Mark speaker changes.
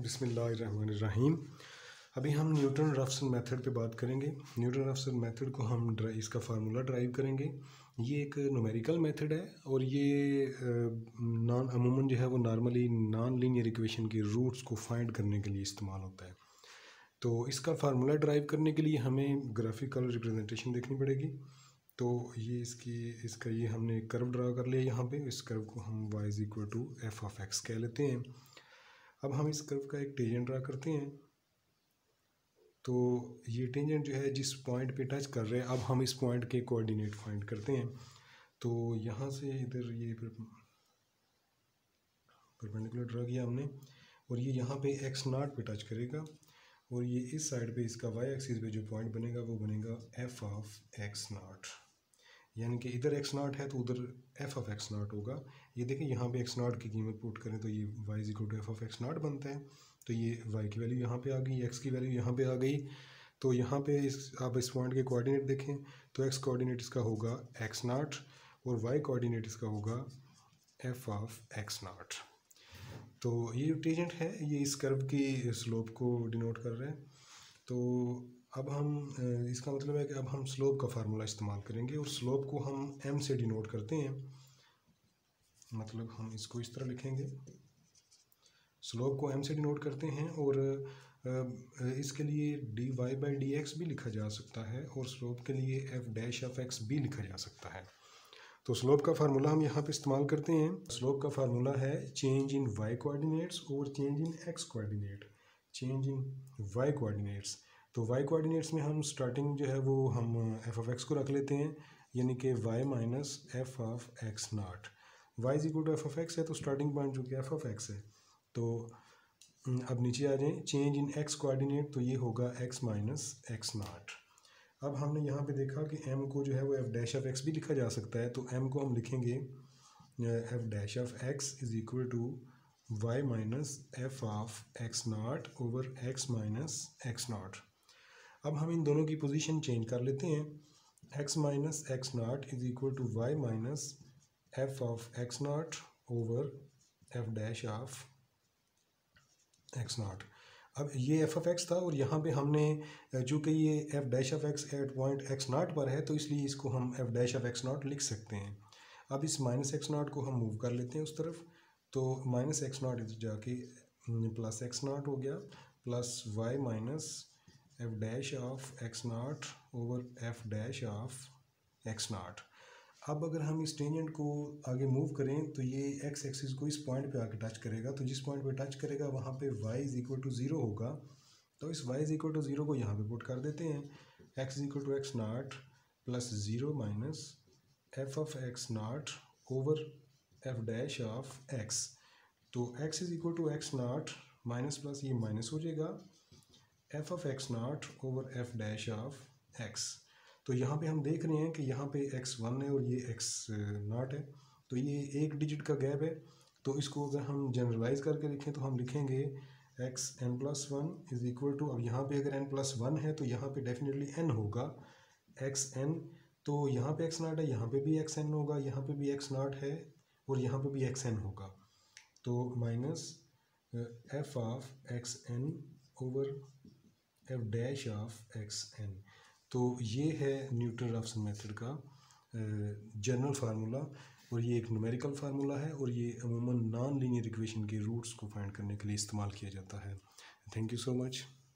Speaker 1: बिस्मिल्लाहिर्रहमानिर्रहीम। अभी हम न्यूटन रफसन मेथड पे बात करेंगे। न्यूटन रफसन मेथड को हम इसका फार्मूला ड्राइव करेंगे। ये एक न्यूमेरिकल मेथड है और ये अमूमन जो है वो नॉर्मली नॉन लीनियर इक्वेशन के रूट्स को फाइंड करने के लिए इस्तेमाल होता है। तो इसका फार्मूला ड्राइव करने के लिए हमें ग्राफिकल रिप्रेजेंटेशन देखनी पड़ेगी। तो ये इसका ये हमने कर्व ड्रा कर लिया। यहाँ पे इस कर्व को हम y = f(x) कह लेते हैं। अब हम इस कर्व का एक टेंजेंट ड्रा करते हैं। तो ये टेंजेंट जो है जिस पॉइंट पे टच कर रहे हैं, अब हम इस पॉइंट के कोऑर्डिनेट फाइंड करते हैं। तो यहाँ से इधर ये परपेंडिकुलर ड्रा किया हमने और ये यहाँ पे x0 पे टच करेगा और ये इस साइड पे इसका y एक्सिस पे जो पॉइंट बनेगा वो बनेगा f(x0), यानी कि इधर x0 है तो उधर f(x0) होगा। ये देखें यहाँ पे x0 की कीमत पुट करें तो ये y = f(x0) बनता है। तो ये y की वैल्यू यहाँ पे आ गई, x की वैल्यू यहाँ पे आ गई। तो यहाँ पे आप इस पॉइंट के कोऑर्डिनेट देखें तो x कोऑर्डिनेट इसका होगा x0 और y कोऑर्डिनेट इसका होगा f(x0). तो ये टेंजेंट है, ये इस कर्व की स्लोप को डिनोट कर रहा है। तो अब हम इसका मतलब है कि अब हम स्लोप का फार्मूला इस्तेमाल करेंगे और स्लोप को हम m से डिनोट करते हैं। मतलब हम इसको इस तरह लिखेंगे, स्लोप को m से डिनोट करते हैं और इसके लिए dy/dx भी लिखा जा सकता है और स्लोप के लिए f(x) भी लिखा जा सकता है। तो स्लोप का फार्मूला हम यहाँ पे इस्तेमाल करते हैं। स्लोप का फार्मूला है चेंज इन y कोऑर्डिनेट्स और change in x coordinate. Change in y coordinates, तो y कोऑर्डिनेट्स में हम स्टार्टिंग जो है वो हम f(x) को रख लेते हैं, यानी कि y - f(x0). y = f(x) है तो स्टार्टिंग पॉइंट जो कि f(x) है। तो अब नीचे आ जाएं, चेंज इन x कोऑर्डिनेट, तो ये होगा x - x0। अब हमने यहाँ पे देखा कि m को जो है वो f(x) भी लिखा जा सकता है। तो m को हम लिखेंगे f(x) = y - f(x0/x - x0). अब हम इन दोनों की पोजीशन चेंज कर लेते हैं। x - x0 = y - f(x0/f(x0). अब ये f(x) था और यहाँ पे हमने चूँकि ये f(x) एट पॉइंट x0 पर है तो इसलिए इसको हम f(x0) लिख सकते हैं। अब इस -x0 को हम मूव कर लेते हैं उस तरफ, तो -x0 इधर जाके +x0 हो गया, प्लस y - f(x0/f(x0). अब अगर हम इस टेंजेंट को आगे मूव करें तो ये x एक्सिस को इस पॉइंट पे आके टच करेगा। तो जिस पॉइंट पे टच करेगा वहाँ पे y = 0 होगा। तो इस y = 0 को यहाँ पे पुट कर देते हैं। x = x0 + 0 - f(x0/f(x). तो x = x0 माइनस प्लस ये माइनस हो जाएगा f(x0/f(x). तो यहाँ पे हम देख रहे हैं कि यहाँ पे x1 है और ये x0 है, तो ये एक डिजिट का गैप है। तो इसको अगर हम जनरलाइज करके लिखें तो हम लिखेंगे xn+1 = अब यहाँ पे अगर n+1 है तो यहाँ पे डेफिनेटली n होगा xn। तो यहाँ पे x0 है, यहाँ पे भी xn होगा, यहाँ पे भी x0 है और यहाँ पे भी xn होगा। तो -f(x(n/f(xn). तो ये है न्यूटन रफसन मेथड का जनरल फार्मूला और ये एक न्यूमेरिकल फार्मूला है और ये अमूमन नॉन लीनियर इक्वेशन के रूट्स को फाइंड करने के लिए इस्तेमाल किया जाता है। Thank you so much.